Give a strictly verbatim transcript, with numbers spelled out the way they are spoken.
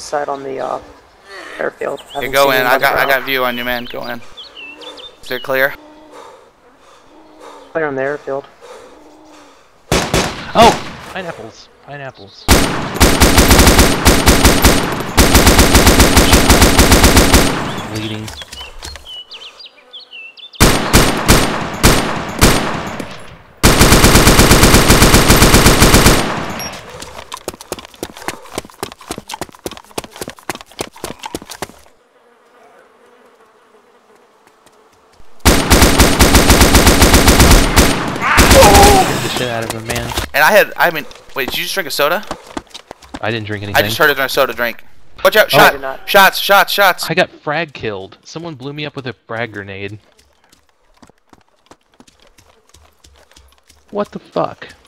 side on the uh, airfield. Okay, go in. I got I got view on you, man. Go in. Is it clear? Clear on the airfield. Oh! Pineapples. Pineapples. Bleeding. Get the shit out of him, man. And I had, I mean, wait, did you just drink a soda? I didn't drink anything. I just heard it in a soda drink. Watch out, Oh, shot, I did not. shots, shots, shots. I got frag killed. Someone blew me up with a frag grenade. What the fuck?